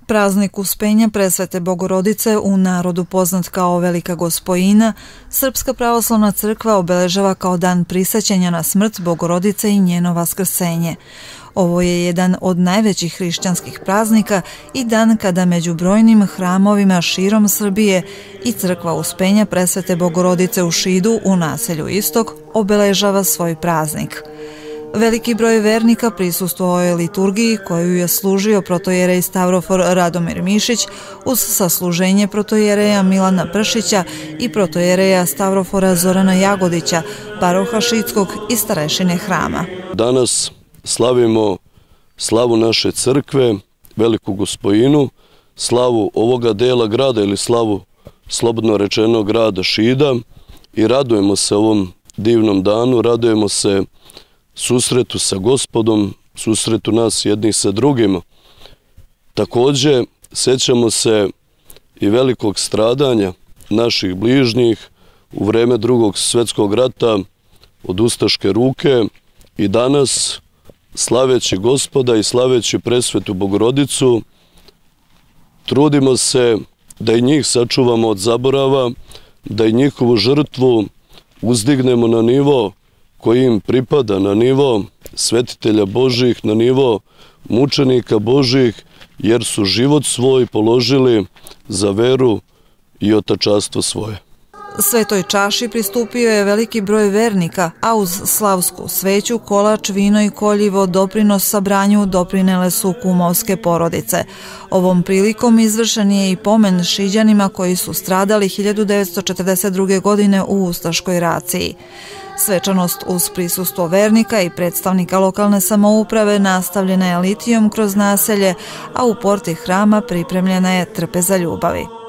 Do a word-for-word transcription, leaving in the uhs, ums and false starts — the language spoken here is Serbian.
Praznik Uspenja Presvete Bogorodice, u narodu poznat kao Velika Gospojina, Srpska pravoslavna crkva obeležava kao dan prisećanja na smrt Bogorodice i njeno vaskrsenje. Ovo je jedan od najvećih hrišćanskih praznika i dan kada među brojnim hramovima širom Srbije i crkva Uspenja Presvete Bogorodice u Šidu u naselju Istok obeležava svoj praznik. Veliki broj vernika prisustvovao je liturgiji koju je služio protojerej Stavrofor Radomir Mišić uz sasluženje protojereja Milana Pršića i protojereja Stavrofora Zorana Jagodića, paroha Šidskog i starešine hrama. Danas slavimo slavu naše crkve, Veliku Gospojinu, slavu ovoga dela grada ili slavu slobodno rečeno grada Šida i radujemo se ovom divnom danu, radujemo se susretu sa Gospodom, susretu nas jednih sa drugima. Također, sjećamo se i velikog stradanja naših bližnjih u vreme Drugog svjetskog rata od ustaške ruke i danas, slaveći Gospoda i slaveći Presvetu Bogorodicu, trudimo se da i njih sačuvamo od zaborava, da i njihovu žrtvu uzdignemo na nivo koji im pripada, na nivo svetitelja Božih, na nivo mučenika Božih, jer su život svoj položili za veru i otačastvo svoje. Svetoj čaši pristupio je veliki broj vernika, a uz slavsku sveću, kolač, vino i koljivo doprinos sabranju doprinele su kumovske porodice. Ovom prilikom izvršen je i pomen Šiđanima koji su stradali hiljadu devetsto četrdeset druge. godine u ustaškoj raciji. Svečanost uz prisustvo vernika i predstavnika lokalne samouprave nastavljena je litijom kroz naselje, a u porti hrama pripremljena je trpeza ljubavi.